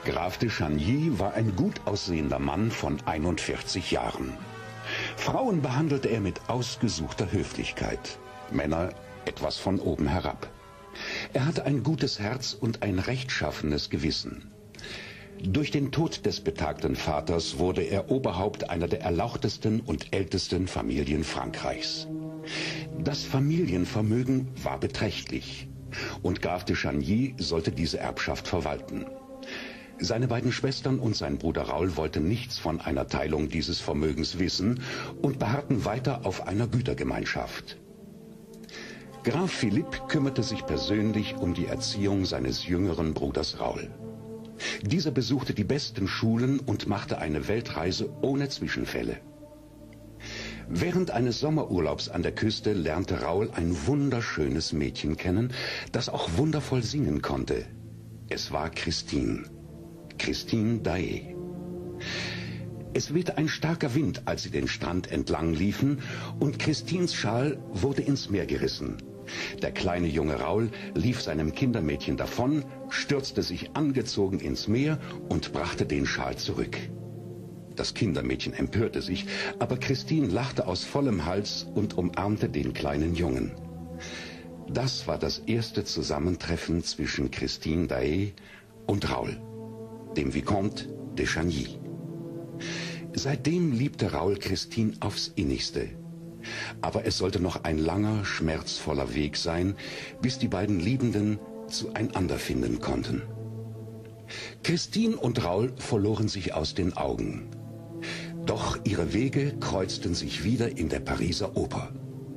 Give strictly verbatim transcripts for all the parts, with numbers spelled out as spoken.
Graf de Chagny war ein gut aussehender Mann von einundvierzig Jahren. Frauen behandelte er mit ausgesuchter Höflichkeit, Männer etwas von oben herab. Er hatte ein gutes Herz und ein rechtschaffenes Gewissen. Durch den Tod des betagten Vaters wurde er Oberhaupt einer der erlauchtesten und ältesten Familien Frankreichs. Das Familienvermögen war beträchtlich und Graf de Chagny sollte diese Erbschaft verwalten. Seine beiden Schwestern und sein Bruder Raoul wollten nichts von einer Teilung dieses Vermögens wissen und beharrten weiter auf einer Gütergemeinschaft. Graf Philippe kümmerte sich persönlich um die Erziehung seines jüngeren Bruders Raoul. Dieser besuchte die besten Schulen und machte eine Weltreise ohne Zwischenfälle. Während eines Sommerurlaubs an der Küste lernte Raoul ein wunderschönes Mädchen kennen, das auch wundervoll singen konnte. Es war Christine. Christine Daae. Es wehte ein starker Wind, als sie den Strand entlang liefen, und Christines Schal wurde ins Meer gerissen. Der kleine junge Raoul lief seinem Kindermädchen davon, stürzte sich angezogen ins Meer und brachte den Schal zurück. Das Kindermädchen empörte sich, aber Christine lachte aus vollem Hals und umarmte den kleinen Jungen. Das war das erste Zusammentreffen zwischen Christine Daae und Raoul, dem Vicomte de Chagny. Seitdem liebte Raoul Christine aufs Innigste. Aber es sollte noch ein langer, schmerzvoller Weg sein, bis die beiden Liebenden zueinander finden konnten. Christine und Raoul verloren sich aus den Augen. Doch ihre Wege kreuzten sich wieder in der Pariser Oper.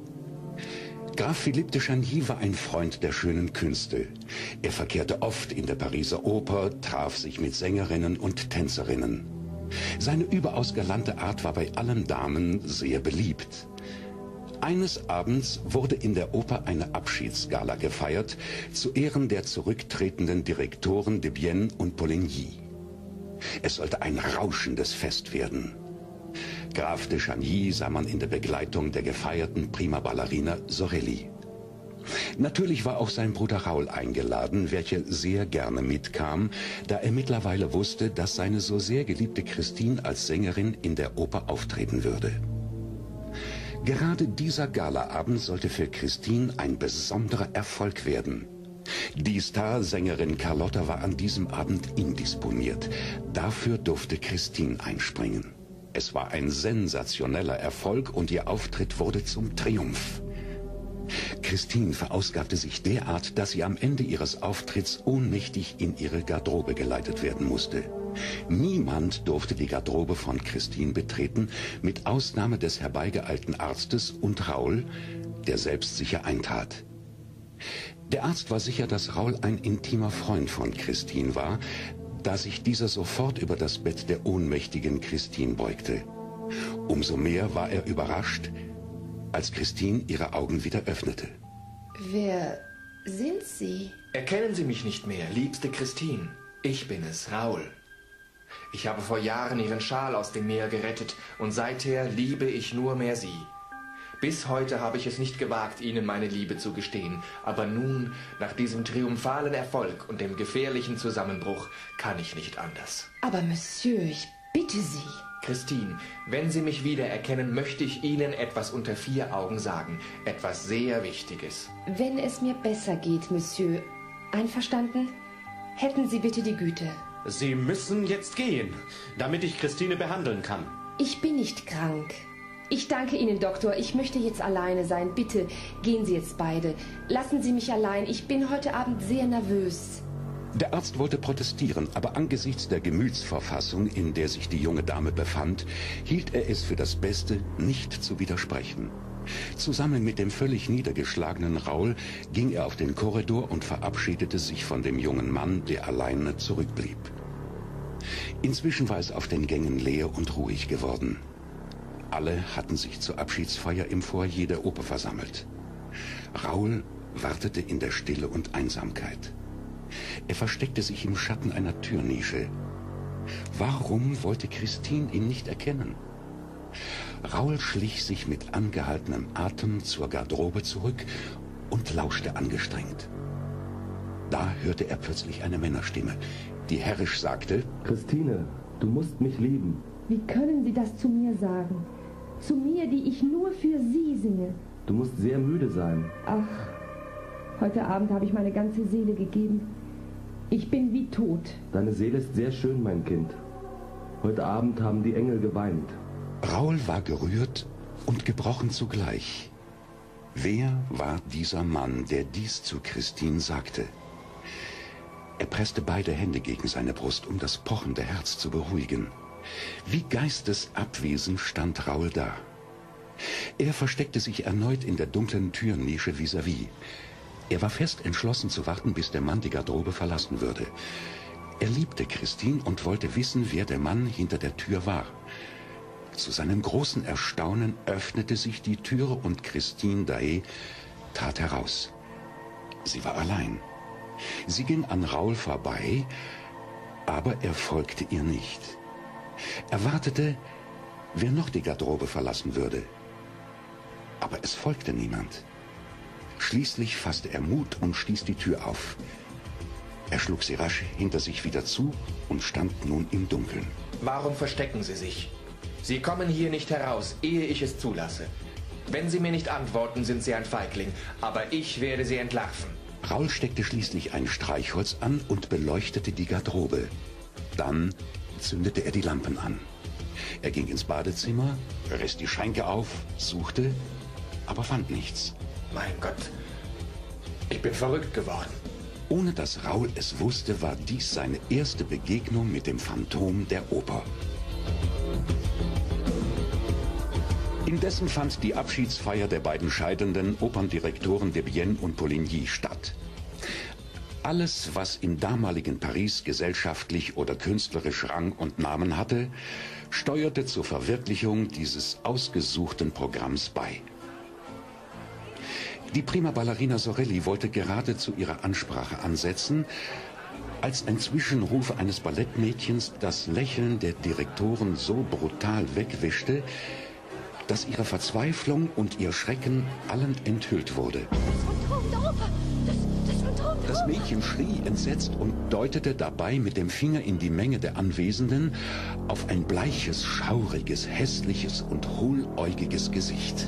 Graf Philippe de Chagny war ein Freund der schönen Künste. Er verkehrte oft in der Pariser Oper, traf sich mit Sängerinnen und Tänzerinnen. Seine überaus galante Art war bei allen Damen sehr beliebt. Eines Abends wurde in der Oper eine Abschiedsgala gefeiert, zu Ehren der zurücktretenden Direktoren Debienne und Poligny. Es sollte ein rauschendes Fest werden. Graf de Chagny sah man in der Begleitung der gefeierten Prima Ballerina Sorelli. Natürlich war auch sein Bruder Raoul eingeladen, welcher sehr gerne mitkam, da er mittlerweile wusste, dass seine so sehr geliebte Christine als Sängerin in der Oper auftreten würde. Gerade dieser Galaabend sollte für Christine ein besonderer Erfolg werden. Die Starsängerin Carlotta war an diesem Abend indisponiert. Dafür durfte Christine einspringen. Es war ein sensationeller Erfolg und ihr Auftritt wurde zum Triumph. Christine verausgabte sich derart, dass sie am Ende ihres Auftritts ohnmächtig in ihre Garderobe geleitet werden musste. Niemand durfte die Garderobe von Christine betreten, mit Ausnahme des herbeigeeilten Arztes und Raoul, der selbstsicher eintrat. Der Arzt war sicher, dass Raoul ein intimer Freund von Christine war, da sich dieser sofort über das Bett der ohnmächtigen Christine beugte. Umso mehr war er überrascht, als Christine ihre Augen wieder öffnete. Wer sind Sie? Erkennen Sie mich nicht mehr, liebste Christine. Ich bin es, Raoul. Ich habe vor Jahren Ihren Schal aus dem Meer gerettet und seither liebe ich nur mehr Sie. Bis heute habe ich es nicht gewagt, Ihnen meine Liebe zu gestehen, aber nun, nach diesem triumphalen Erfolg und dem gefährlichen Zusammenbruch, kann ich nicht anders. Aber Monsieur, ich bitte Sie. Christine, wenn Sie mich wiedererkennen, möchte ich Ihnen etwas unter vier Augen sagen, etwas sehr Wichtiges. Wenn es mir besser geht, Monsieur, einverstanden? Hätten Sie bitte die Güte. Sie müssen jetzt gehen, damit ich Christine behandeln kann. Ich bin nicht krank. Ich danke Ihnen, Doktor. Ich möchte jetzt alleine sein. Bitte, gehen Sie jetzt beide. Lassen Sie mich allein. Ich bin heute Abend sehr nervös. Der Arzt wollte protestieren, aber angesichts der Gemütsverfassung, in der sich die junge Dame befand, hielt er es für das Beste, nicht zu widersprechen. Zusammen mit dem völlig niedergeschlagenen Raoul ging er auf den Korridor und verabschiedete sich von dem jungen Mann, der alleine zurückblieb. Inzwischen war es auf den Gängen leer und ruhig geworden. Alle hatten sich zur Abschiedsfeier im Foyer der Oper versammelt. Raoul wartete in der Stille und Einsamkeit. Er versteckte sich im Schatten einer Türnische. Warum wollte Christine ihn nicht erkennen? Raoul schlich sich mit angehaltenem Atem zur Garderobe zurück und lauschte angestrengt. Da hörte er plötzlich eine Männerstimme, die herrisch sagte: Christine, du musst mich lieben. Wie können Sie das zu mir sagen? Zu mir, die ich nur für Sie singe. Du musst sehr müde sein. Ach, heute Abend habe ich meine ganze Seele gegeben. Ich bin wie tot. Deine Seele ist sehr schön, mein Kind. Heute Abend haben die Engel geweint. Raoul war gerührt und gebrochen zugleich. Wer war dieser Mann, der dies zu Christine sagte? Er presste beide Hände gegen seine Brust, um das pochende Herz zu beruhigen. Wie geistesabwesend stand Raoul da. Er versteckte sich erneut in der dunklen Türnische vis-à-vis. Er war fest entschlossen zu warten, bis der Mann die Garderobe verlassen würde. Er liebte Christine und wollte wissen, wer der Mann hinter der Tür war. Zu seinem großen Erstaunen öffnete sich die Türe und Christine Daae trat heraus. Sie war allein. Sie ging an Raoul vorbei, aber er folgte ihr nicht. Er wartete, wer noch die Garderobe verlassen würde. Aber es folgte niemand. Schließlich fasste er Mut und stieß die Tür auf. Er schlug sie rasch hinter sich wieder zu und stand nun im Dunkeln. Warum verstecken Sie sich? Sie kommen hier nicht heraus, ehe ich es zulasse. Wenn Sie mir nicht antworten, sind Sie ein Feigling, aber ich werde Sie entlarven. Raoul steckte schließlich ein Streichholz an und beleuchtete die Garderobe. Dann zündete er die Lampen an. Er ging ins Badezimmer, riss die Schränke auf, suchte, aber fand nichts. Mein Gott, ich bin verrückt geworden. Ohne dass Raoul es wusste, war dies seine erste Begegnung mit dem Phantom der Oper. Indessen fand die Abschiedsfeier der beiden scheidenden Operndirektoren Debienne und Poligny statt. Alles, was im damaligen Paris gesellschaftlich oder künstlerisch Rang und Namen hatte, steuerte zur Verwirklichung dieses ausgesuchten Programms bei. Die prima Ballerina Sorelli wollte gerade zu ihrer Ansprache ansetzen, als ein Zwischenruf eines Ballettmädchens das Lächeln der Direktoren so brutal wegwischte, dass ihre Verzweiflung und ihr Schrecken allen enthüllt wurde. Das Phantom der Oper! Das, das Phantom der Das Mädchen schrie entsetzt und deutete dabei mit dem Finger in die Menge der Anwesenden auf ein bleiches, schauriges, hässliches und hohläugiges Gesicht.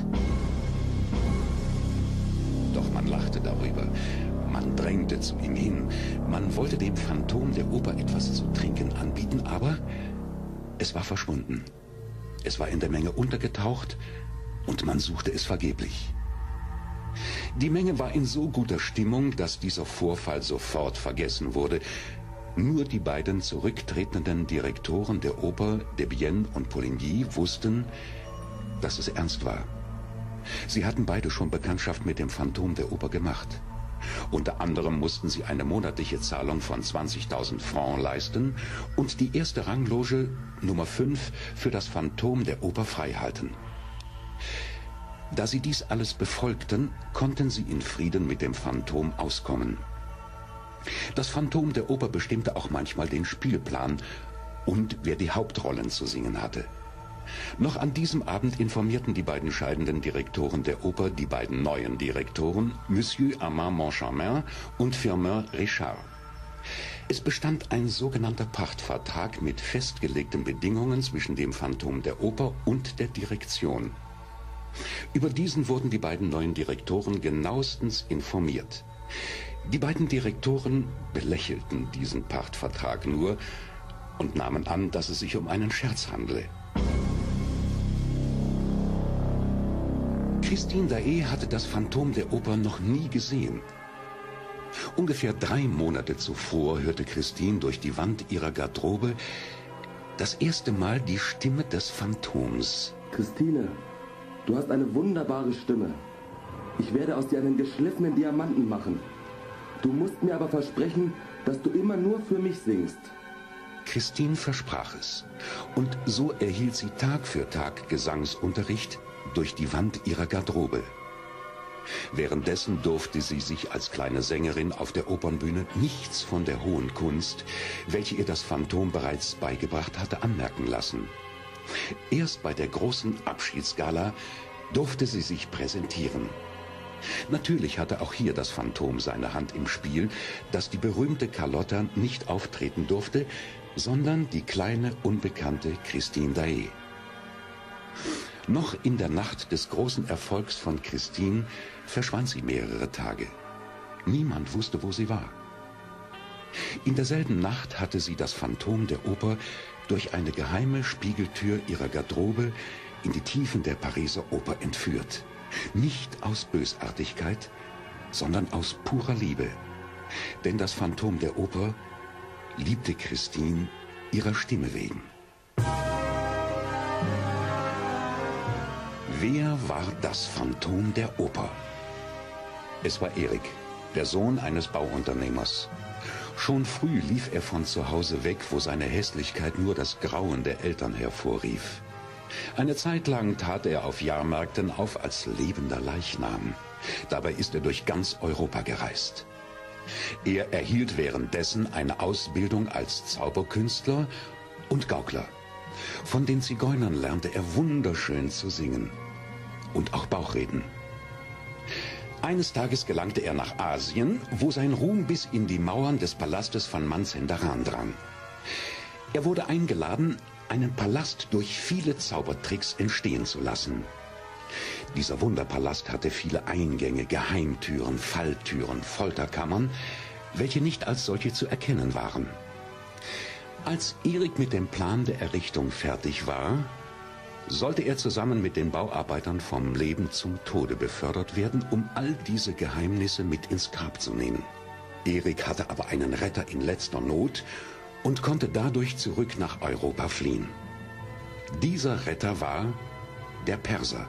Doch man lachte darüber, man drängte zu ihm hin, man wollte dem Phantom der Oper etwas zu trinken anbieten, aber es war verschwunden. Es war in der Menge untergetaucht und man suchte es vergeblich. Die Menge war in so guter Stimmung, dass dieser Vorfall sofort vergessen wurde. Nur die beiden zurücktretenden Direktoren der Oper, Debienne und Poligny, wussten, dass es ernst war. Sie hatten beide schon Bekanntschaft mit dem Phantom der Oper gemacht. Unter anderem mussten sie eine monatliche Zahlung von zwanzigtausend Francs leisten und die erste Rangloge Nummer fünf für das Phantom der Oper freihalten. Da sie dies alles befolgten, konnten sie in Frieden mit dem Phantom auskommen. Das Phantom der Oper bestimmte auch manchmal den Spielplan und wer die Hauptrollen zu singen hatte. Noch an diesem Abend informierten die beiden scheidenden Direktoren der Oper die beiden neuen Direktoren, Monsieur Armand Moncharmin und Firmin Richard. Es bestand ein sogenannter Pachtvertrag mit festgelegten Bedingungen zwischen dem Phantom der Oper und der Direktion. Über diesen wurden die beiden neuen Direktoren genauestens informiert. Die beiden Direktoren belächelten diesen Pachtvertrag nur und nahmen an, dass es sich um einen Scherz handle. Christine Daae hatte das Phantom der Oper noch nie gesehen. Ungefähr drei Monate zuvor hörte Christine durch die Wand ihrer Garderobe das erste Mal die Stimme des Phantoms. Christine, du hast eine wunderbare Stimme. Ich werde aus dir einen geschliffenen Diamanten machen. Du musst mir aber versprechen, dass du immer nur für mich singst. Christine versprach es. Und so erhielt sie Tag für Tag Gesangsunterricht durch die Wand ihrer Garderobe. Währenddessen durfte sie sich als kleine Sängerin auf der Opernbühne nichts von der hohen Kunst, welche ihr das Phantom bereits beigebracht hatte, anmerken lassen. Erst bei der großen Abschiedsgala durfte sie sich präsentieren. Natürlich hatte auch hier das Phantom seine Hand im Spiel, dass die berühmte Carlotta nicht auftreten durfte, sondern die kleine, unbekannte Christine Daae. Noch in der Nacht des großen Erfolgs von Christine verschwand sie mehrere Tage. Niemand wusste, wo sie war. In derselben Nacht hatte sie das Phantom der Oper durch eine geheime Spiegeltür ihrer Garderobe in die Tiefen der Pariser Oper entführt. Nicht aus Bösartigkeit, sondern aus purer Liebe. Denn das Phantom der Oper liebte Christine ihrer Stimme wegen. Wer war das Phantom der Oper? Es war Erik, der Sohn eines Bauunternehmers. Schon früh lief er von zu Hause weg, wo seine Hässlichkeit nur das Grauen der Eltern hervorrief. Eine Zeit lang tat er auf Jahrmärkten auf als lebender Leichnam. Dabei ist er durch ganz Europa gereist. Er erhielt währenddessen eine Ausbildung als Zauberkünstler und Gaukler. Von den Zigeunern lernte er wunderschön zu singen und auch Bauchreden. Eines Tages gelangte er nach Asien, wo sein Ruhm bis in die Mauern des Palastes von Manzendaran drang. Er wurde eingeladen, einen Palast durch viele Zaubertricks entstehen zu lassen. Dieser Wunderpalast hatte viele Eingänge, Geheimtüren, Falltüren, Folterkammern, welche nicht als solche zu erkennen waren. Als Erik mit dem Plan der Errichtung fertig war, sollte er zusammen mit den Bauarbeitern vom Leben zum Tode befördert werden, um all diese Geheimnisse mit ins Grab zu nehmen. Erik hatte aber einen Retter in letzter Not und konnte dadurch zurück nach Europa fliehen. Dieser Retter war der Perser.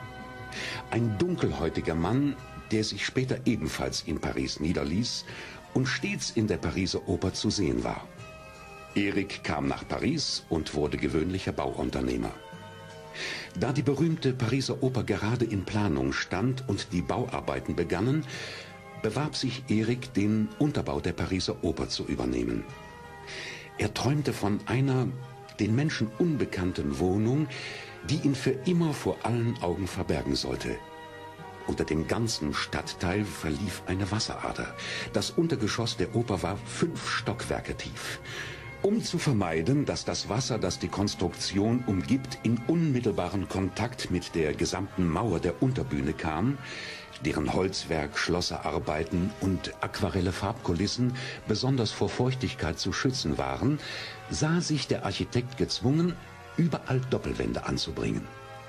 Ein dunkelhäutiger Mann, der sich später ebenfalls in Paris niederließ und stets in der Pariser Oper zu sehen war. Erik kam nach Paris und wurde gewöhnlicher Bauunternehmer. Da die berühmte Pariser Oper gerade in Planung stand und die Bauarbeiten begannen, bewarb sich Erik, den Unterbau der Pariser Oper zu übernehmen. Er träumte von einer den Menschen unbekannten Wohnung, die ihn für immer vor allen Augen verbergen sollte. Unter dem ganzen Stadtteil verlief eine Wasserader. Das Untergeschoss der Oper war fünf Stockwerke tief. Um zu vermeiden, dass das Wasser, das die Konstruktion umgibt, in unmittelbaren Kontakt mit der gesamten Mauer der Unterbühne kam, deren Holzwerk, Schlosserarbeiten und aquarelle Farbkulissen besonders vor Feuchtigkeit zu schützen waren, sah sich der Architekt gezwungen, überall Doppelwände anzubringen.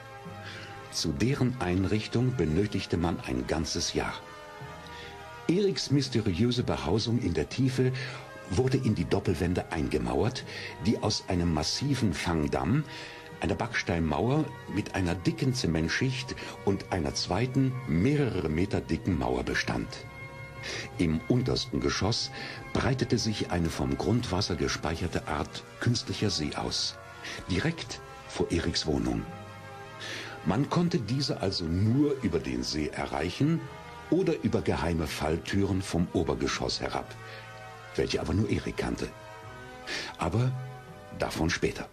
Zu deren Einrichtung benötigte man ein ganzes Jahr. Eriks mysteriöse Behausung in der Tiefe wurde in die Doppelwände eingemauert, die aus einem massiven Fangdamm, einer Backsteinmauer mit einer dicken Zementschicht und einer zweiten, mehrere Meter dicken Mauer bestand. Im untersten Geschoss breitete sich eine vom Grundwasser gespeicherte Art künstlicher See aus, direkt vor Eriks Wohnung. Man konnte diese also nur über den See erreichen oder über geheime Falltüren vom Obergeschoss herab, welche aber nur Erik kannte. Aber davon später.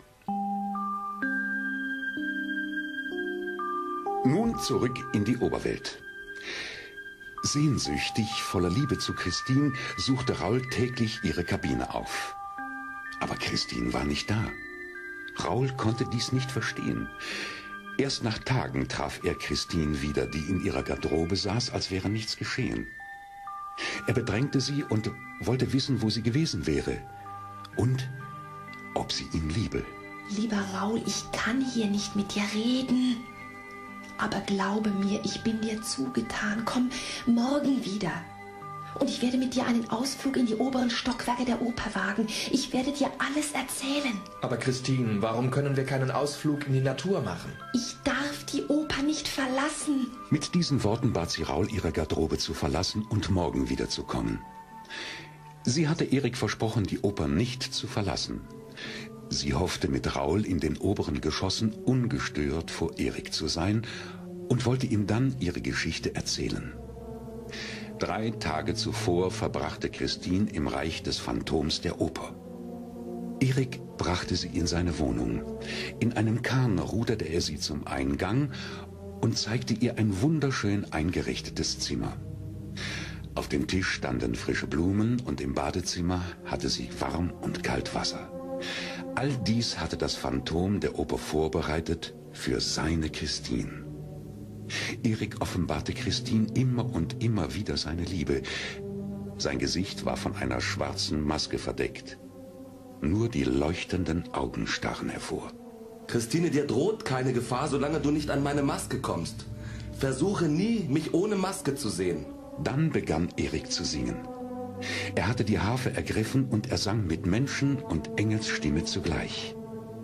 Nun zurück in die Oberwelt. Sehnsüchtig, voller Liebe zu Christine, suchte Raoul täglich ihre Kabine auf. Aber Christine war nicht da. Raoul konnte dies nicht verstehen. Erst nach Tagen traf er Christine wieder, die in ihrer Garderobe saß, als wäre nichts geschehen. Er bedrängte sie und wollte wissen, wo sie gewesen wäre und ob sie ihn liebe. Lieber Raoul, ich kann hier nicht mit dir reden. Aber glaube mir, ich bin dir zugetan. Komm morgen wieder. Und ich werde mit dir einen Ausflug in die oberen Stockwerke der Oper wagen. Ich werde dir alles erzählen. Aber Christine, warum können wir keinen Ausflug in die Natur machen? Ich darf die Oper nicht verlassen. Mit diesen Worten bat sie Raoul, ihre Garderobe zu verlassen und morgen wiederzukommen. Sie hatte Erik versprochen, die Oper nicht zu verlassen. Sie hoffte, mit Raoul in den oberen Geschossen ungestört vor Erik zu sein und wollte ihm dann ihre Geschichte erzählen. Drei Tage zuvor verbrachte Christine im Reich des Phantoms der Oper. Erik brachte sie in seine Wohnung. In einem Kahn ruderte er sie zum Eingang und zeigte ihr ein wunderschön eingerichtetes Zimmer. Auf dem Tisch standen frische Blumen und im Badezimmer hatte sie Warm- und Kaltwasser. All dies hatte das Phantom der Oper vorbereitet für seine Christine. Erik offenbarte Christine immer und immer wieder seine Liebe. Sein Gesicht war von einer schwarzen Maske verdeckt. Nur die leuchtenden Augen stachen hervor. Christine, dir droht keine Gefahr, solange du nicht an meine Maske kommst. Versuche nie, mich ohne Maske zu sehen. Dann begann Erik zu singen. Er hatte die Harfe ergriffen und er sang mit Menschen- und Engelsstimme zugleich.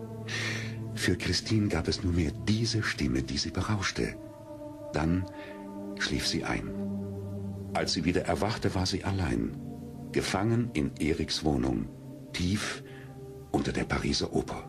Für Christine gab es nur mehr diese Stimme, die sie berauschte. Dann schlief sie ein. Als sie wieder erwachte, war sie allein, gefangen in Eriks Wohnung, tief unter der Pariser Oper.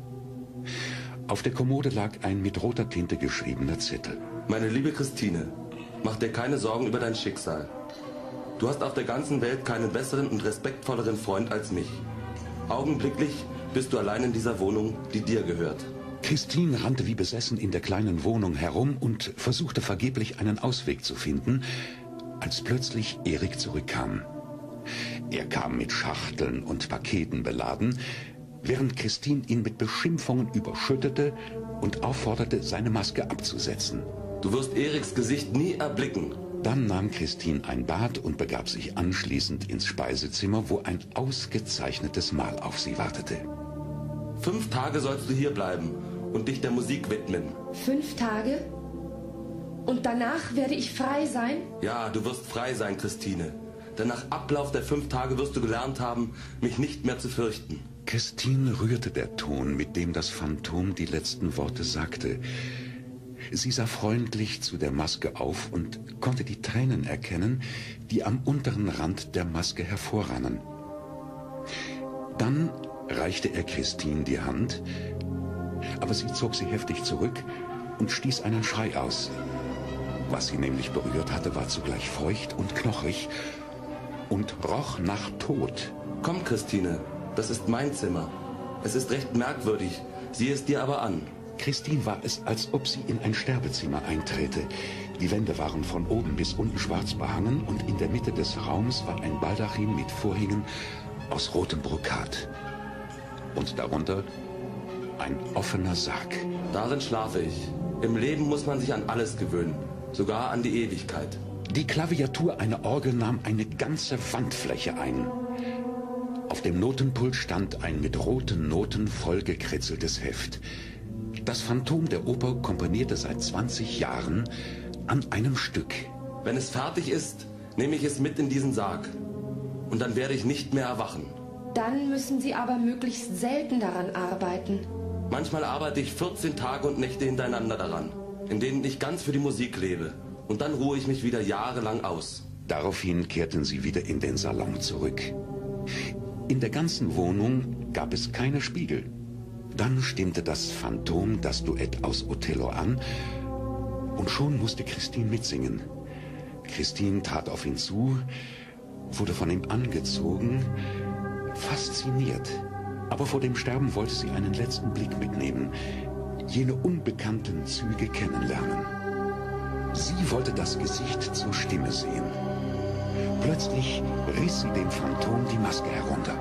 Auf der Kommode lag ein mit roter Tinte geschriebener Zettel. Meine liebe Christine, mach dir keine Sorgen über dein Schicksal. Du hast auf der ganzen Welt keinen besseren und respektvolleren Freund als mich. Augenblicklich bist du allein in dieser Wohnung, die dir gehört. Christine rannte wie besessen in der kleinen Wohnung herum und versuchte vergeblich einen Ausweg zu finden, als plötzlich Erik zurückkam. Er kam mit Schachteln und Paketen beladen, während Christine ihn mit Beschimpfungen überschüttete und aufforderte, seine Maske abzusetzen. Du wirst Eriks Gesicht nie erblicken. Dann nahm Christine ein Bad und begab sich anschließend ins Speisezimmer, wo ein ausgezeichnetes Mahl auf sie wartete. Fünf Tage sollst du hier bleiben und dich der Musik widmen. Fünf Tage? Und danach werde ich frei sein? Ja, du wirst frei sein, Christine. Denn nach Ablauf der fünf Tage wirst du gelernt haben, mich nicht mehr zu fürchten. Christine rührte der Ton, mit dem das Phantom die letzten Worte sagte. Sie sah freundlich zu der Maske auf und konnte die Tränen erkennen, die am unteren Rand der Maske hervorrannen. Dann reichte er Christine die Hand, aber sie zog sie heftig zurück und stieß einen Schrei aus. Was sie nämlich berührt hatte, war zugleich feucht und knochig und roch nach Tod. Komm, Christine, das ist mein Zimmer. Es ist recht merkwürdig, sieh es dir aber an. Christine war es, als ob sie in ein Sterbezimmer einträte. Die Wände waren von oben bis unten schwarz behangen und in der Mitte des Raums war ein Baldachin mit Vorhängen aus rotem Brokat. Und darunter ein offener Sarg. Darin schlafe ich. Im Leben muss man sich an alles gewöhnen, sogar an die Ewigkeit. Die Klaviatur einer Orgel nahm eine ganze Wandfläche ein. Auf dem Notenpult stand ein mit roten Noten vollgekritzeltes Heft. Das Phantom der Oper komponierte seit zwanzig Jahren an einem Stück. Wenn es fertig ist, nehme ich es mit in diesen Sarg. Und dann werde ich nicht mehr erwachen. Dann müssen Sie aber möglichst selten daran arbeiten. Manchmal arbeite ich vierzehn Tage und Nächte hintereinander daran, in denen ich ganz für die Musik lebe. Und dann ruhe ich mich wieder jahrelang aus. Daraufhin kehrten sie wieder in den Salon zurück. In der ganzen Wohnung gab es keine Spiegel. Dann stimmte das Phantom das Duett aus Othello an und schon musste Christine mitsingen. Christine trat auf ihn zu, wurde von ihm angezogen, fasziniert. Aber vor dem Sterben wollte sie einen letzten Blick mitnehmen, jene unbekannten Züge kennenlernen. Sie wollte das Gesicht zur Stimme sehen. Plötzlich riss sie dem Phantom die Maske herunter.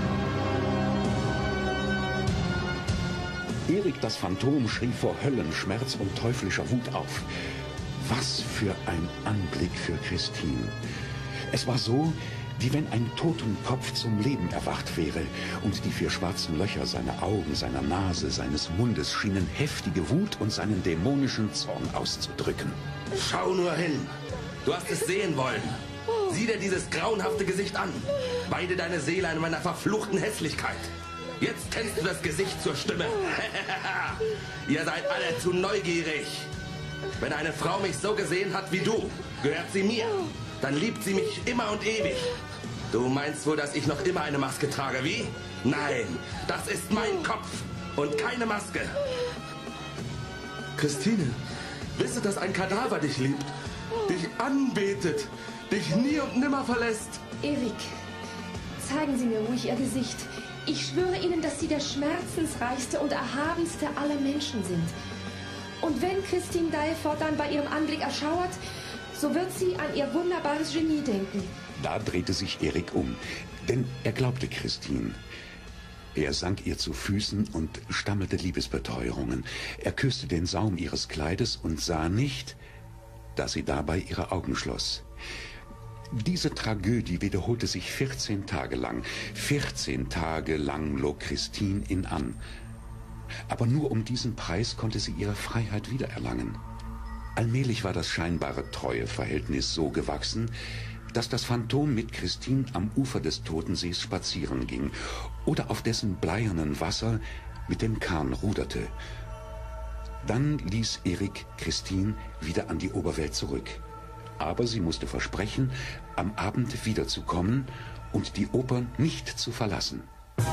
Erik, das Phantom, schrie vor Höllenschmerz und teuflischer Wut auf. Was für ein Anblick für Christine. Es war so, wie wenn ein Totenkopf zum Leben erwacht wäre, und die vier schwarzen Löcher seiner Augen, seiner Nase, seines Mundes schienen heftige Wut und seinen dämonischen Zorn auszudrücken. Schau nur hin. Du hast es sehen wollen. Sieh dir dieses grauenhafte Gesicht an. Weide deine Seele an meiner verfluchten Hässlichkeit. Jetzt kennst du das Gesicht zur Stimme. Ihr seid alle zu neugierig. Wenn eine Frau mich so gesehen hat wie du, gehört sie mir. Dann liebt sie mich immer und ewig. Du meinst wohl, dass ich noch immer eine Maske trage, wie? Nein, das ist mein Kopf und keine Maske. Christine, wisse, dass ein Kadaver dich liebt, dich anbetet, dich nie und nimmer verlässt. Erik, zeigen Sie mir ruhig Ihr Gesicht. Ich schwöre Ihnen, dass Sie der schmerzensreichste und erhabenste aller Menschen sind. Und wenn Christine Daae fortan bei ihrem Anblick erschauert, so wird sie an ihr wunderbares Genie denken. Da drehte sich Erik um, denn er glaubte Christine. Er sank ihr zu Füßen und stammelte Liebesbeteuerungen. Er küsste den Saum ihres Kleides und sah nicht, dass sie dabei ihre Augen schloss. Diese Tragödie wiederholte sich vierzehn Tage lang. vierzehn Tage lang log Christine ihn an. Aber nur um diesen Preis konnte sie ihre Freiheit wiedererlangen. Allmählich war das scheinbare Treueverhältnis so gewachsen, dass das Phantom mit Christine am Ufer des Totensees spazieren ging oder auf dessen bleiernen Wasser mit dem Kahn ruderte. Dann ließ Erik Christine wieder an die Oberwelt zurück. Aber sie musste versprechen, am Abend wiederzukommen und die Oper nicht zu verlassen.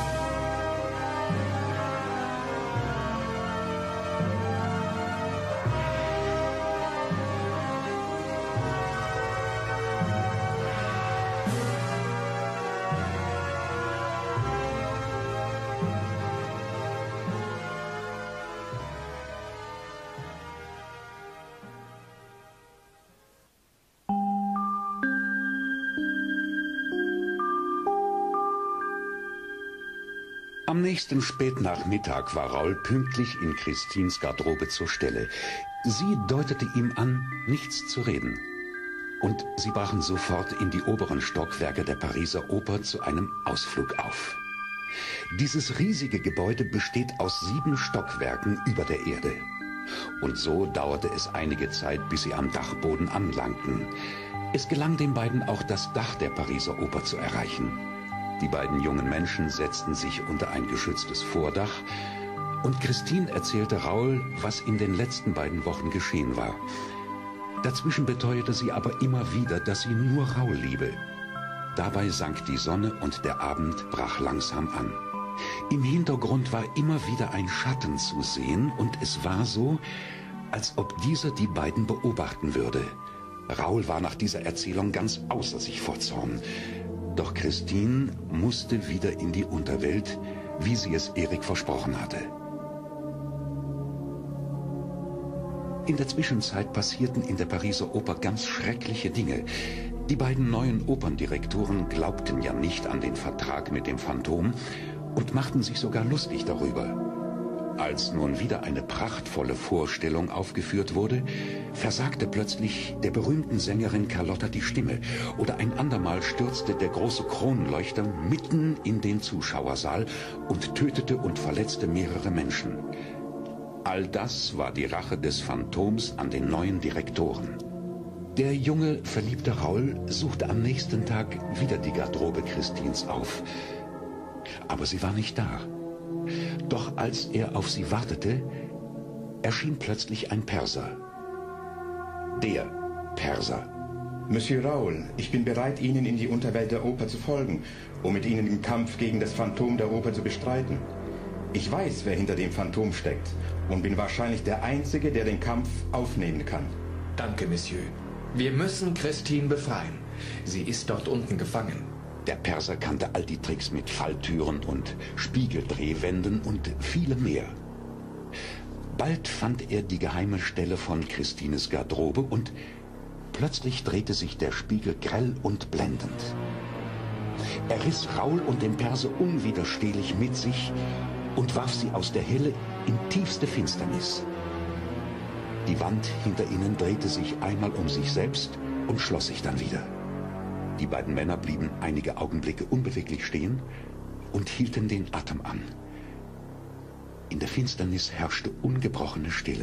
Am nächsten Spätnachmittag war Raoul pünktlich in Christines Garderobe zur Stelle. Sie deutete ihm an, nichts zu reden. Und sie brachen sofort in die oberen Stockwerke der Pariser Oper zu einem Ausflug auf. Dieses riesige Gebäude besteht aus sieben Stockwerken über der Erde. Und so dauerte es einige Zeit, bis sie am Dachboden anlangten. Es gelang den beiden auch, das Dach der Pariser Oper zu erreichen. Die beiden jungen Menschen setzten sich unter ein geschütztes Vordach und Christine erzählte Raoul, was in den letzten beiden Wochen geschehen war. Dazwischen beteuerte sie aber immer wieder, dass sie nur Raoul liebe. Dabei sank die Sonne und der Abend brach langsam an. Im Hintergrund war immer wieder ein Schatten zu sehen und es war so, als ob dieser die beiden beobachten würde. Raoul war nach dieser Erzählung ganz außer sich vor Zorn. Doch Christine musste wieder in die Unterwelt, wie sie es Erik versprochen hatte. In der Zwischenzeit passierten in der Pariser Oper ganz schreckliche Dinge. Die beiden neuen Operndirektoren glaubten ja nicht an den Vertrag mit dem Phantom und machten sich sogar lustig darüber. Als nun wieder eine prachtvolle Vorstellung aufgeführt wurde, versagte plötzlich der berühmten Sängerin Carlotta die Stimme oder ein andermal stürzte der große Kronleuchter mitten in den Zuschauersaal und tötete und verletzte mehrere Menschen. All das war die Rache des Phantoms an den neuen Direktoren. Der junge, verliebte Raoul suchte am nächsten Tag wieder die Garderobe Christines auf. Aber sie war nicht da. Doch als er auf sie wartete, erschien plötzlich ein Perser. Der Perser. Monsieur Raoul, ich bin bereit, Ihnen in die Unterwelt der Oper zu folgen, um mit Ihnen im Kampf gegen das Phantom der Oper zu bestreiten. Ich weiß, wer hinter dem Phantom steckt und bin wahrscheinlich der Einzige, der den Kampf aufnehmen kann. Danke, Monsieur. Wir müssen Christine befreien. Sie ist dort unten gefangen. Der Perser kannte all die Tricks mit Falltüren und Spiegeldrehwänden und vielem mehr. Bald fand er die geheime Stelle von Christines Garderobe und plötzlich drehte sich der Spiegel grell und blendend. Er riss Raoul und den Perser unwiderstehlich mit sich und warf sie aus der Helle in tiefste Finsternis. Die Wand hinter ihnen drehte sich einmal um sich selbst und schloss sich dann wieder. Die beiden Männer blieben einige Augenblicke unbeweglich stehen und hielten den Atem an. In der Finsternis herrschte ungebrochene Stille.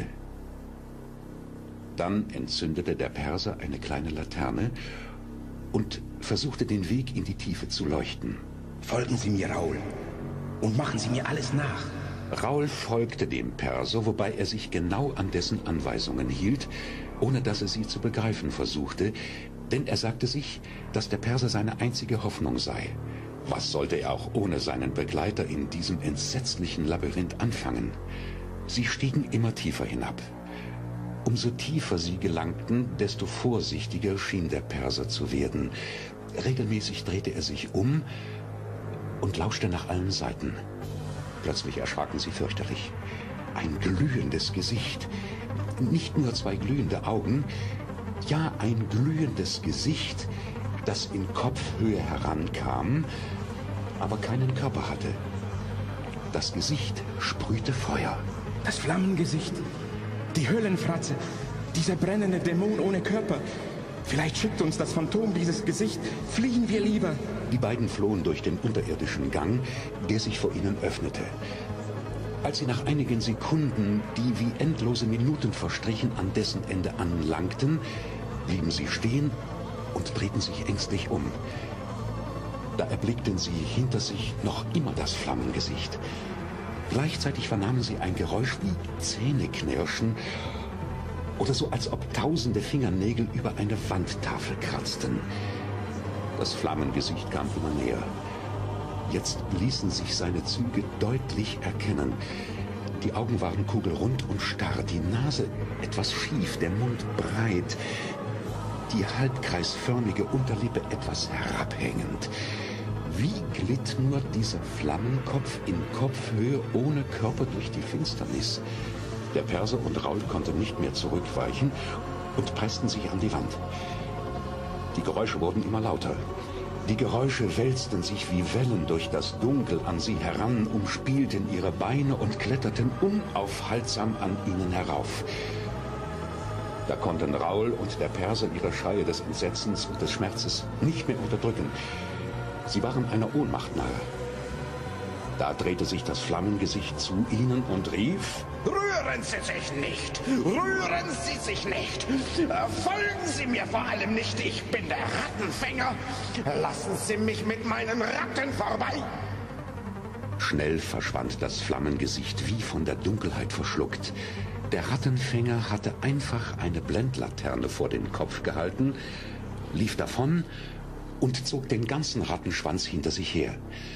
Dann entzündete der Perser eine kleine Laterne und versuchte den Weg in die Tiefe zu leuchten. Folgen Sie mir, Raoul, und machen Sie mir alles nach. Raoul folgte dem Perser, wobei er sich genau an dessen Anweisungen hielt, ohne dass er sie zu begreifen versuchte, denn er sagte sich, dass der Perser seine einzige Hoffnung sei. Was sollte er auch ohne seinen Begleiter in diesem entsetzlichen Labyrinth anfangen? Sie stiegen immer tiefer hinab. Umso tiefer sie gelangten, desto vorsichtiger schien der Perser zu werden. Regelmäßig drehte er sich um und lauschte nach allen Seiten. Plötzlich erschraken sie fürchterlich. ein glühendes Gesicht. Nicht nur zwei glühende Augen, ja ein glühendes Gesicht, das in Kopfhöhe herankam, aber keinen Körper hatte. Das Gesicht sprühte Feuer. Das Flammengesicht, die Höllenfratze, dieser brennende Dämon ohne Körper. Vielleicht schickt uns das Phantom dieses Gesicht. Fliehen wir lieber. Die beiden flohen durch den unterirdischen Gang, der sich vor ihnen öffnete. Als sie nach einigen Sekunden, die wie endlose Minuten verstrichen, an dessen Ende anlangten, blieben sie stehen und drehten sich ängstlich um. Da erblickten sie hinter sich noch immer das Flammengesicht. Gleichzeitig vernahmen sie ein Geräusch wie Zähneknirschen oder so, als ob tausende Fingernägel über eine Wandtafel kratzten. Das Flammengesicht kam immer näher. Jetzt ließen sich seine Züge deutlich erkennen. Die Augen waren kugelrund und starr, die Nase etwas schief, der Mund breit, die halbkreisförmige Unterlippe etwas herabhängend. Wie glitt nur dieser Flammenkopf in Kopfhöhe ohne Körper durch die Finsternis? Der Perser und Raoul konnten nicht mehr zurückweichen und pressten sich an die Wand. Die Geräusche wurden immer lauter. Die Geräusche wälzten sich wie Wellen durch das Dunkel an sie heran, umspielten ihre Beine und kletterten unaufhaltsam an ihnen herauf. Da konnten Raoul und der Perser ihre Schreie des Entsetzens und des Schmerzes nicht mehr unterdrücken. Sie waren einer Ohnmacht nahe. Da drehte sich das Flammengesicht zu ihnen und rief: Rühren Sie sich nicht! Rühren Sie sich nicht! Folgen Sie mir vor allem nicht! Ich bin der Rattenfänger! Lassen Sie mich mit meinen Ratten vorbei! Schnell verschwand das Flammengesicht wie von der Dunkelheit verschluckt. Der Rattenfänger hatte einfach eine Blendlaterne vor den Kopf gehalten, lief davon und zog den ganzen Rattenschwanz hinter sich her.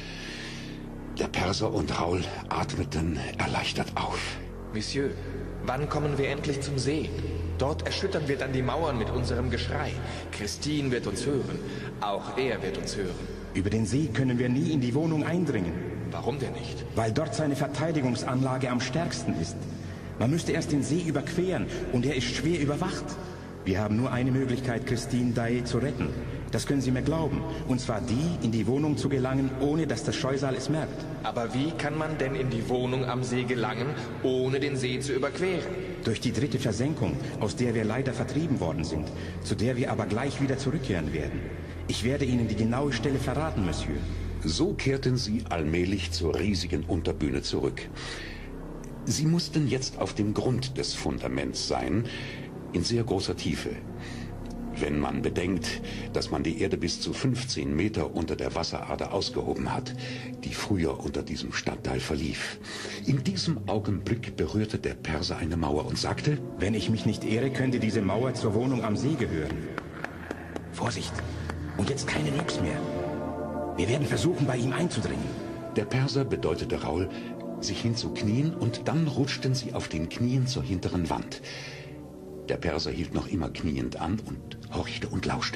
Der Perser und Raoul atmeten erleichtert auf. Monsieur, wann kommen wir endlich zum See? Dort erschüttern wir dann die Mauern mit unserem Geschrei. Christine wird uns hören. Auch er wird uns hören. Über den See können wir nie in die Wohnung eindringen. Warum denn nicht? Weil dort seine Verteidigungsanlage am stärksten ist. Man müsste erst den See überqueren und er ist schwer überwacht. Wir haben nur eine Möglichkeit, Christine Daae zu retten. Das können Sie mir glauben. Und zwar die, in die Wohnung zu gelangen, ohne dass das Scheusal es merkt. Aber wie kann man denn in die Wohnung am See gelangen, ohne den See zu überqueren? Durch die dritte Versenkung, aus der wir leider vertrieben worden sind, zu der wir aber gleich wieder zurückkehren werden. Ich werde Ihnen die genaue Stelle verraten, Monsieur. So kehrten sie allmählich zur riesigen Unterbühne zurück. Sie mussten jetzt auf dem Grund des Fundaments sein, in sehr großer Tiefe. Wenn man bedenkt, dass man die Erde bis zu fünfzehn Meter unter der Wasserader ausgehoben hat, die früher unter diesem Stadtteil verlief. In diesem Augenblick berührte der Perser eine Mauer und sagte: Wenn ich mich nicht irre, könnte diese Mauer zur Wohnung am See gehören. Vorsicht! Und jetzt keine Nux mehr. Wir werden versuchen, bei ihm einzudringen. Der Perser bedeutete Raoul, sich hinzuknien, und dann rutschten sie auf den Knien zur hinteren Wand. Der Perser hielt noch immer kniend an und horchte und lauschte.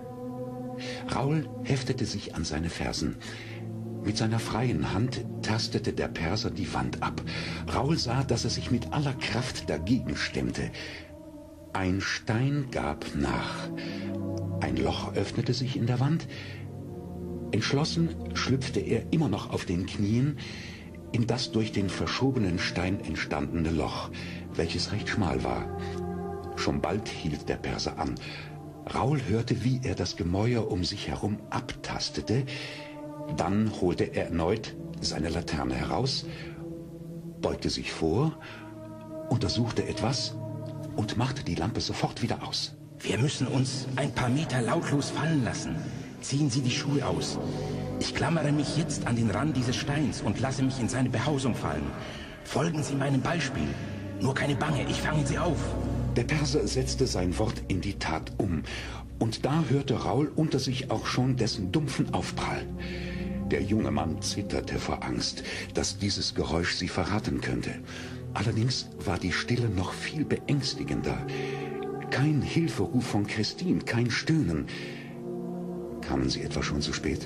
Raoul heftete sich an seine Fersen. Mit seiner freien Hand tastete der Perser die Wand ab. Raoul sah, dass er sich mit aller Kraft dagegen stemmte. Ein Stein gab nach. Ein Loch öffnete sich in der Wand. Entschlossen schlüpfte er immer noch auf den Knien in das durch den verschobenen Stein entstandene Loch, welches recht schmal war. Schon bald hielt der Perser an. Raoul hörte, wie er das Gemäuer um sich herum abtastete. Dann holte er erneut seine Laterne heraus, beugte sich vor, untersuchte etwas und machte die Lampe sofort wieder aus. Wir müssen uns ein paar Meter lautlos fallen lassen. Ziehen Sie die Schuhe aus. Ich klammere mich jetzt an den Rand dieses Steins und lasse mich in seine Behausung fallen. Folgen Sie meinem Beispiel. Nur keine Bange, ich fange Sie auf. Der Perser setzte sein Wort in die Tat um. Und da hörte Raoul unter sich auch schon dessen dumpfen Aufprall. Der junge Mann zitterte vor Angst, dass dieses Geräusch sie verraten könnte. Allerdings war die Stille noch viel beängstigender. Kein Hilferuf von Christine, kein Stöhnen. Kamen sie etwa schon zu spät?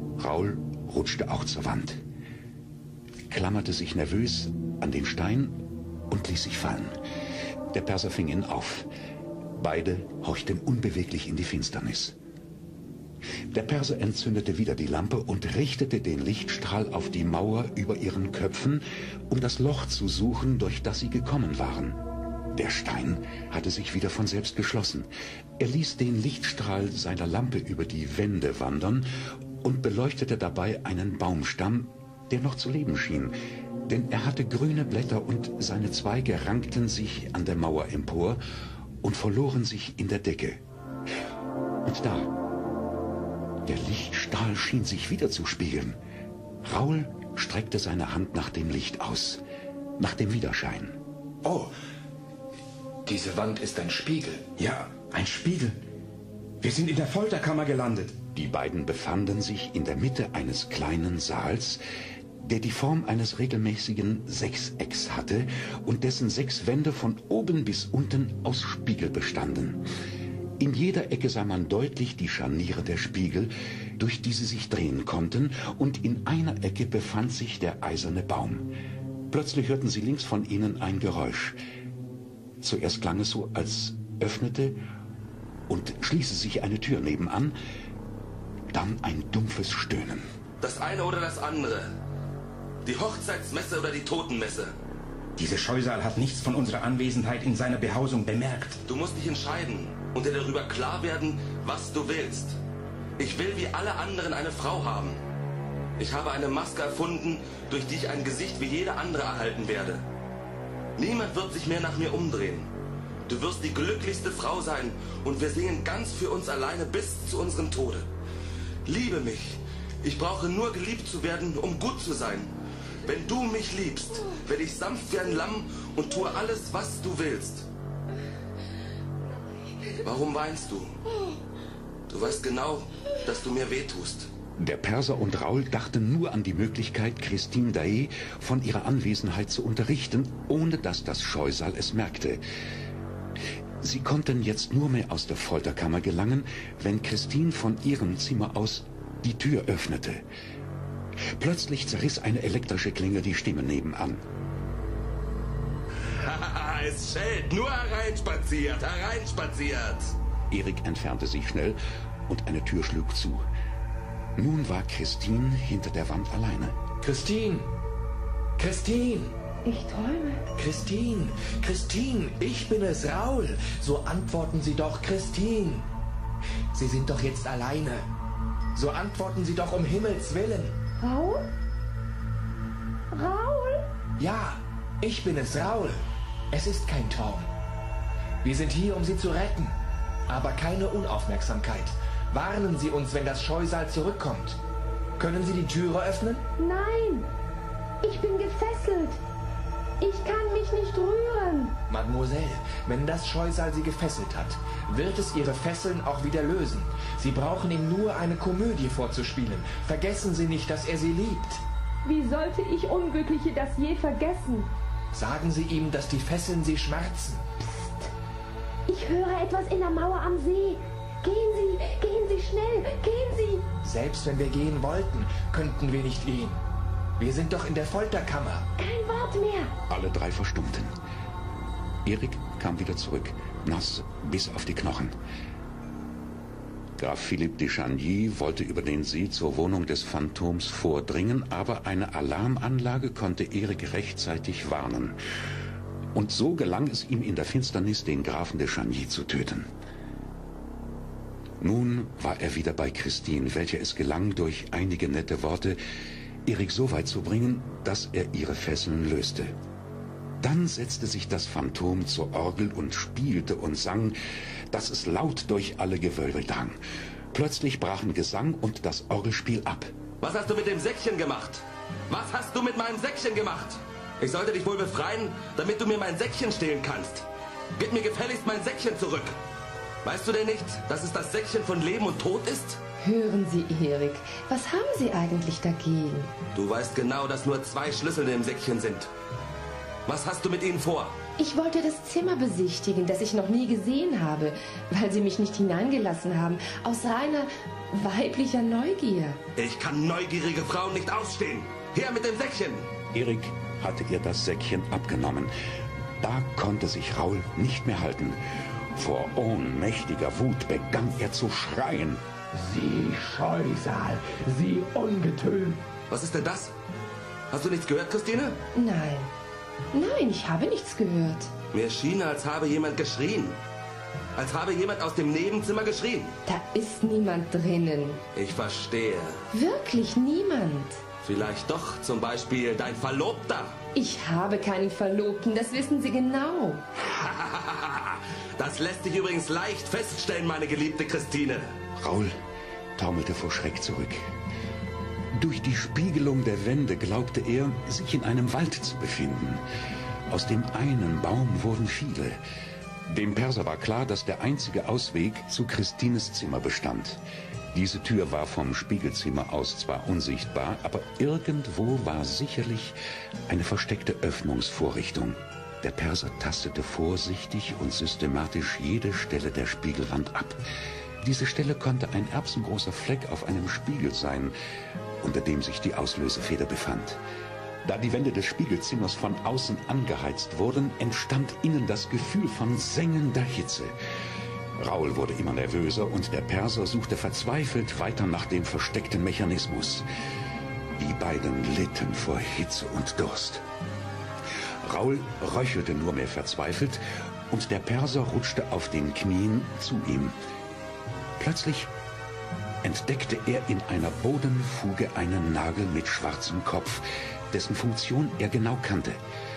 Raoul rutschte auch zur Wand, klammerte sich nervös an den Stein und ließ sich fallen. Der Perser fing ihn auf. Beide horchten unbeweglich in die Finsternis. Der Perser entzündete wieder die Lampe und richtete den Lichtstrahl auf die Mauer über ihren Köpfen, um das Loch zu suchen, durch das sie gekommen waren. Der Stein hatte sich wieder von selbst geschlossen. Er ließ den Lichtstrahl seiner Lampe über die Wände wandern und beleuchtete dabei einen Baumstamm, der noch zu leben schien, denn er hatte grüne Blätter und seine Zweige rankten sich an der Mauer empor und verloren sich in der Decke. Und da, der Lichtstrahl schien sich wieder zu spiegeln. Raoul streckte seine Hand nach dem Licht aus, nach dem Widerschein. Oh, diese Wand ist ein Spiegel. Ja, ein Spiegel. Wir sind in der Folterkammer gelandet. Die beiden befanden sich in der Mitte eines kleinen Saals, der die Form eines regelmäßigen Sechsecks hatte und dessen sechs Wände von oben bis unten aus Spiegel bestanden. In jeder Ecke sah man deutlich die Scharniere der Spiegel, durch die sie sich drehen konnten, und in einer Ecke befand sich der eiserne Baum. Plötzlich hörten sie links von ihnen ein Geräusch. Zuerst klang es so, als öffnete und schließe sich eine Tür nebenan, dann ein dumpfes Stöhnen. Das eine oder das andere. Die Hochzeitsmesse oder die Totenmesse. Dieser Scheusal hat nichts von unserer Anwesenheit in seiner Behausung bemerkt. Du musst dich entscheiden und dir darüber klar werden, was du willst. Ich will wie alle anderen eine Frau haben. Ich habe eine Maske erfunden, durch die ich ein Gesicht wie jede andere erhalten werde. Niemand wird sich mehr nach mir umdrehen. Du wirst die glücklichste Frau sein und wir singen ganz für uns alleine bis zu unserem Tode. Liebe mich. Ich brauche nur geliebt zu werden, um gut zu sein. Wenn du mich liebst, werde ich sanft wie ein Lamm und tue alles, was du willst. Warum weinst du? Du weißt genau, dass du mir wehtust. Der Perser und Raoul dachten nur an die Möglichkeit, Christine Daae von ihrer Anwesenheit zu unterrichten, ohne dass das Scheusal es merkte. Sie konnten jetzt nur mehr aus der Folterkammer gelangen, wenn Christine von ihrem Zimmer aus die Tür öffnete. Plötzlich zerriss eine elektrische Klingel die Stimme nebenan. Haha, es schellt, nur hereinspaziert, hereinspaziert. Erik entfernte sich schnell und eine Tür schlug zu. Nun war Christine hinter der Wand alleine. Christine! Christine! Ich träume. Christine! Christine! Ich bin es, Raoul! So antworten Sie doch, Christine! Sie sind doch jetzt alleine. So antworten Sie doch um Himmels Willen. Raoul? Raoul? Ja, ich bin es, Raoul. Es ist kein Traum. Wir sind hier, um Sie zu retten. Aber keine Unaufmerksamkeit. Warnen Sie uns, wenn das Scheusal zurückkommt. Können Sie die Türe öffnen? Nein, ich bin gefesselt. Ich kann mich nicht rühren. Mademoiselle, wenn das Scheusal Sie gefesselt hat, wird es Ihre Fesseln auch wieder lösen. Sie brauchen ihm nur eine Komödie vorzuspielen. Vergessen Sie nicht, dass er Sie liebt. Wie sollte ich Unglückliche das je vergessen? Sagen Sie ihm, dass die Fesseln Sie schmerzen. Psst. Ich höre etwas in der Mauer am See. Gehen Sie, gehen Sie schnell, gehen Sie! Selbst wenn wir gehen wollten, könnten wir nicht gehen. Wir sind doch in der Folterkammer. Kein Wort mehr! Alle drei verstummten. Erik kam wieder zurück, nass bis auf die Knochen. Graf Philippe de Chagny wollte über den See zur Wohnung des Phantoms vordringen, aber eine Alarmanlage konnte Erik rechtzeitig warnen. Und so gelang es ihm in der Finsternis, den Grafen de Chagny zu töten. Nun war er wieder bei Christine, welcher es gelang, durch einige nette Worte Erik so weit zu bringen, dass er ihre Fesseln löste. Dann setzte sich das Phantom zur Orgel und spielte und sang, dass es laut durch alle Gewölbe drang. Plötzlich brachen Gesang und das Orgelspiel ab. Was hast du mit dem Säckchen gemacht? Was hast du mit meinem Säckchen gemacht? Ich sollte dich wohl befreien, damit du mir mein Säckchen stehlen kannst. Gib mir gefälligst mein Säckchen zurück. Weißt du denn nicht, dass es das Säckchen von Leben und Tod ist? Hören Sie, Erik, was haben Sie eigentlich dagegen? Du weißt genau, dass nur zwei Schlüssel im Säckchen sind. Was hast du mit ihnen vor? Ich wollte das Zimmer besichtigen, das ich noch nie gesehen habe, weil Sie mich nicht hineingelassen haben, aus reiner weiblicher Neugier. Ich kann neugierige Frauen nicht ausstehen. Her mit dem Säckchen! Erik hatte ihr das Säckchen abgenommen. Da konnte sich Raoul nicht mehr halten. Vor ohnmächtiger Wut begann er zu schreien. Sie Scheusal, Sie Ungetüm. Was ist denn das? Hast du nichts gehört, Christine? Nein. Nein, ich habe nichts gehört. Mir schien, als habe jemand geschrien. Als habe jemand aus dem Nebenzimmer geschrien. Da ist niemand drinnen. Ich verstehe. Wirklich niemand. Vielleicht doch zum Beispiel dein Verlobter. Ich habe keinen Verlobten, das wissen Sie genau. Das lässt sich übrigens leicht feststellen, meine geliebte Christine. Raoul taumelte vor Schreck zurück. Durch die Spiegelung der Wände glaubte er, sich in einem Wald zu befinden. Aus dem einen Baum wurden viele. Dem Perser war klar, dass der einzige Ausweg zu Christines Zimmer bestand. Diese Tür war vom Spiegelzimmer aus zwar unsichtbar, aber irgendwo war sicherlich eine versteckte Öffnungsvorrichtung. Der Perser tastete vorsichtig und systematisch jede Stelle der Spiegelwand ab. Diese Stelle konnte ein erbsengroßer Fleck auf einem Spiegel sein, unter dem sich die Auslösefeder befand. Da die Wände des Spiegelzimmers von außen angeheizt wurden, entstand innen das Gefühl von sengender Hitze. Raoul wurde immer nervöser und der Perser suchte verzweifelt weiter nach dem versteckten Mechanismus. Die beiden litten vor Hitze und Durst. Raoul röchelte nur mehr verzweifelt und der Perser rutschte auf den Knien zu ihm. Plötzlich entdeckte er in einer Bodenfuge einen Nagel mit schwarzem Kopf, dessen Funktion er genau kannte.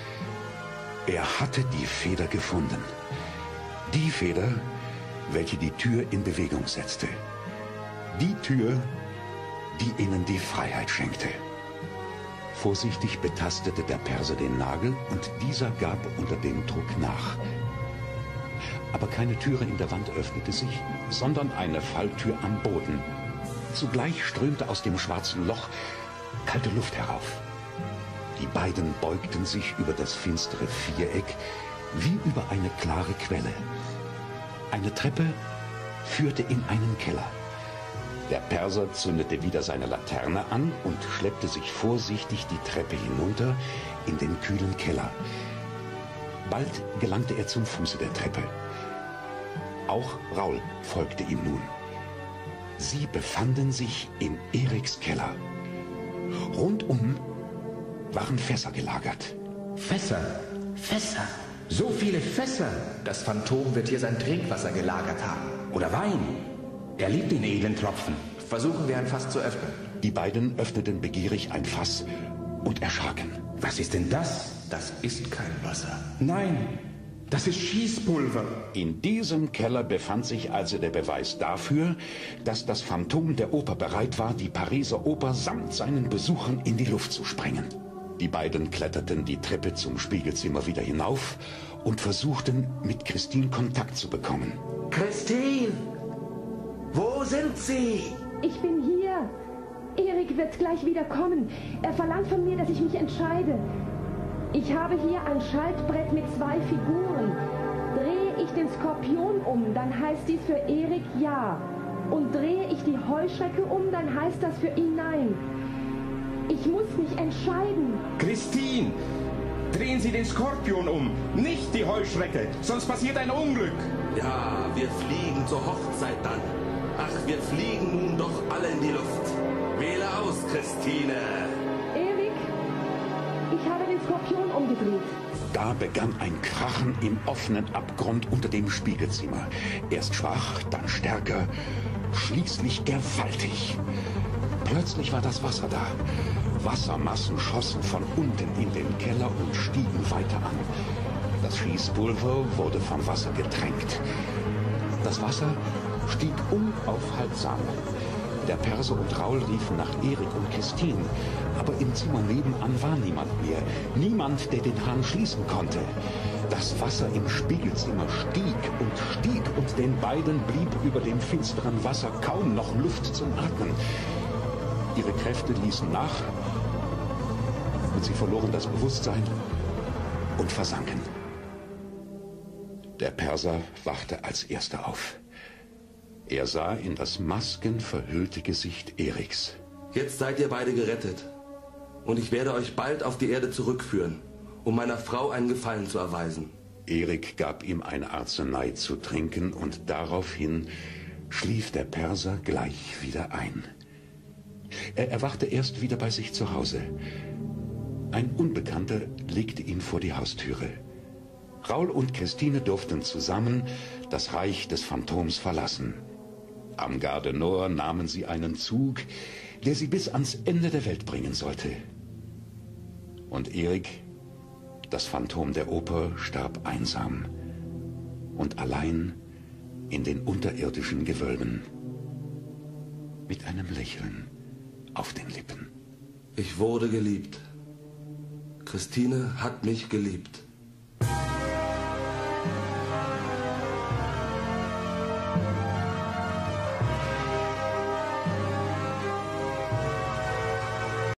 Er hatte die Feder gefunden. Die Feder, welche die Tür in Bewegung setzte. Die Tür, die ihnen die Freiheit schenkte. Vorsichtig betastete der Perser den Nagel und dieser gab unter dem Druck nach. Aber keine Türe in der Wand öffnete sich, sondern eine Falltür am Boden. Zugleich strömte aus dem schwarzen Loch kalte Luft herauf. Die beiden beugten sich über das finstere Viereck wie über eine klare Quelle. Eine Treppe führte in einen Keller. Der Perser zündete wieder seine Laterne an und schleppte sich vorsichtig die Treppe hinunter in den kühlen Keller. Bald gelangte er zum Fuße der Treppe. Auch Raoul folgte ihm nun. Sie befanden sich in Eriks Keller. Rundum waren Fässer gelagert. Fässer, Fässer, so viele Fässer. Das Phantom wird hier sein Trinkwasser gelagert haben. Oder Wein. Er liebt den edlen Tropfen. Versuchen wir ein Fass zu öffnen. Die beiden öffneten begierig ein Fass und erschraken. Was ist denn das? Das ist kein Wasser. Nein, das ist Schießpulver. In diesem Keller befand sich also der Beweis dafür, dass das Phantom der Oper bereit war, die Pariser Oper samt seinen Besuchern in die Luft zu sprengen. Die beiden kletterten die Treppe zum Spiegelzimmer wieder hinauf und versuchten, mit Christine Kontakt zu bekommen. Christine! Wo sind Sie? Ich bin hier. Erik wird gleich wieder kommen. Er verlangt von mir, dass ich mich entscheide. Ich habe hier ein Schaltbrett mit zwei Figuren. Drehe ich den Skorpion um, dann heißt dies für Erik ja. Und drehe ich die Heuschrecke um, dann heißt das für ihn nein. Ich muss mich entscheiden. Christine, drehen Sie den Skorpion um, nicht die Heuschrecke, sonst passiert ein Unglück. Ja, wir fliegen zur Hochzeit dann. Ach, wir fliegen nun doch alle in die Luft. Wähle aus, Christine. Erik, ich habe den Skorpion umgedreht. Da begann ein Krachen im offenen Abgrund unter dem Spiegelzimmer. Erst schwach, dann stärker, schließlich gewaltig. Plötzlich war das Wasser da. Wassermassen schossen von unten in den Keller und stiegen weiter an. Das Schießpulver wurde vom Wasser getränkt. Das Wasser stieg unaufhaltsam. Der Perser und Raoul riefen nach Erik und Christine, aber im Zimmer nebenan war niemand mehr. Niemand, der den Hahn schließen konnte. Das Wasser im Spiegelzimmer stieg und stieg und den beiden blieb über dem finsteren Wasser kaum noch Luft zum Atmen. Ihre Kräfte ließen nach und sie verloren das Bewusstsein und versanken. Der Perser wachte als erster auf. Er sah in das maskenverhüllte Gesicht Eriks. Jetzt seid ihr beide gerettet. Und ich werde euch bald auf die Erde zurückführen, um meiner Frau einen Gefallen zu erweisen. Erik gab ihm eine Arznei zu trinken und daraufhin schlief der Perser gleich wieder ein. Er erwachte erst wieder bei sich zu Hause. Ein Unbekannter legte ihn vor die Haustüre. Raoul und Christine durften zusammen das Reich des Phantoms verlassen. Am Gare du Nord nahmen sie einen Zug, der sie bis ans Ende der Welt bringen sollte. Und Erik, das Phantom der Oper, starb einsam und allein in den unterirdischen Gewölben, mit einem Lächeln auf den Lippen. Ich wurde geliebt. Christine hat mich geliebt.